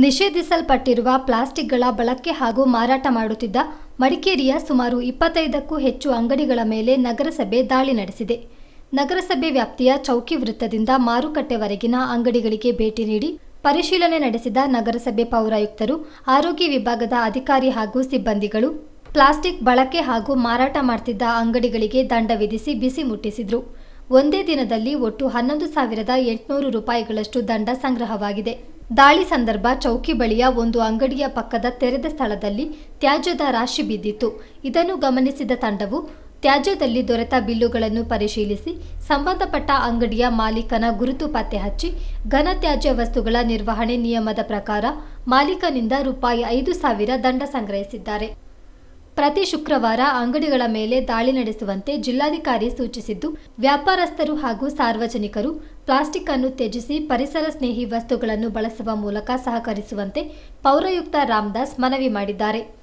ನಿಷೇಧಿಸಲ್ಪಟ್ಟಿರುವ ಪ್ಲಾಸ್ಟಿಕ್ಗಳ ಬಳಕೆ ಹಾಗೂ ಮಾರಾಟ ಮಾಡುತ್ತಿದ್ದ ಮಡಿಕೇರಿಯ ಸುಮಾರು 25ಕ್ಕೂ ಹೆಚ್ಚು ಅಂಗಡಿಗಳ ಮೇಲೆ ನಗರಸಭೆ ದಾಳಿ ನಡೆಸಿದೆ. ನಗರಸಭೆ ವ್ಯಾಪ್ತಿಯ ಚೌಕಿ ವೃತ್ತದಿಂದ ಮಾರುಕಟ್ಟೆವರೆಗಿನ ಅಂಗಡಿಗಳಿಗೆ ಭೇಟಿ ನೀಡಿ ಪರಿಶೀಲನೆ ನಡೆಸಿದ ನಗರಸಭೆ ಪೌರಾಯುಕ್ತರು, ಆರೋಗ್ಯ ವಿಭಾಗದ ಅಧಿಕಾರಿ ಹಾಗೂ ಸಿಬ್ಬಂದಿಗಳು ಪ್ಲಾಸ್ಟಿಕ್ ಬಳಕೆ ಹಾಗೂ ಮಾರಾಟ ಮಾಡುತ್ತಿದ್ದ ಅಂಗಡಿಗಳಿಗೆ ದಂಡ ವಿಧಿಸಿ ಬಿಸಿ ಮುಟ್ಟಿಸಿದರು. ಒಂದೇ ದಿನದಲ್ಲಿ ಒಟ್ಟು 11,800 ರೂಪಾಯಿಗಳಷ್ಟು ದಂಡ ಸಂಗ್ರಹವಾಗಿದೆ. ದಾಳಿ ಸಂದರ್ಭ ಚೌಕಿ ಬಳಿಯ ಒಂದು ಅಂಗಡಿಯ ಪಕ್ಕದ ತೆರೆದ ಸ್ಥಳದಲ್ಲಿ ತ್ಯಾಜ್ಯದ ರಾಶಿ ಬಿದ್ದಿತ್ತು. ಇದನ್ನು ಗಮನಿಸಿದ ತಂಡವು ತ್ಯಾಜ್ಯದಲ್ಲಿ ದೊರೆತ ಬಿಲ್ಲುಗಳನ್ನು ಪರಿಶೀಲಿಸಿ ಸಂಬಂಧಪಟ್ಟ ಅಂಗಡಿಯ ಮಾಲೀಕನ ಗುರುತು ಪತ್ತೆ ಹಚ್ಚಿ ಘನ ತ್ಯಾಜ್ಯ ವಸ್ತುಗಳ ನಿರ್ವಹಣೆ ನಿಯಮದ ಪ್ರಕಾರ ಮಾಲೀಕನಿಂದ ರೂಪಾಯಿ 5,000 ದಂಡ ಸಂಗ್ರಹಿಸಿದ್ದಾರೆ. ಪ್ರತಿ ಶುಕ್ರವಾರ ಅಂಗಡಿಗಳ ಮೇಲೆ ದಾಳಿ ನಡೆಸುವಂತೆ ಜಿಲ್ಲಾಧಿಕಾರಿ ಸೂಚಿಸಿದ್ದು, ವ್ಯಾಪಾರಸ್ಥರು ಹಾಗೂ ಸಾರ್ವಜನಿಕರು ಪ್ಲಾಸ್ಟಿಕ್ ಅನ್ನು ತ್ಯಜಿಸಿ ಪರಿಸರ ಸ್ನೇಹಿ ವಸ್ತುಗಳನ್ನು ಬಳಸುವ ಮೂಲಕ ಸಹಕರಿಸುವಂತೆ ಪೌರಾಯುಕ್ತ ರಾಮದಾಸ್ ಮನವಿ ಮಾಡಿದ್ದಾರೆ.